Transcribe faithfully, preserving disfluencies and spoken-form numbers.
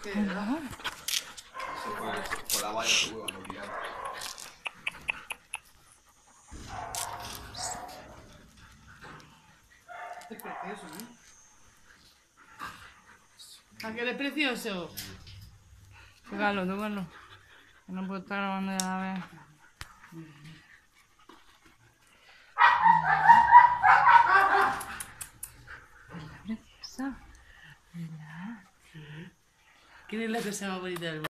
Sí, ¿verdad? Se fue por la valla seguro cuando tiraron. Es precioso, ¿no? ¿A qué eres precioso? Tócalo, tócalo. Que no puedo estar grabando ya la vez. Preciosa. ¿Quién es la cosa más bonita del mundo?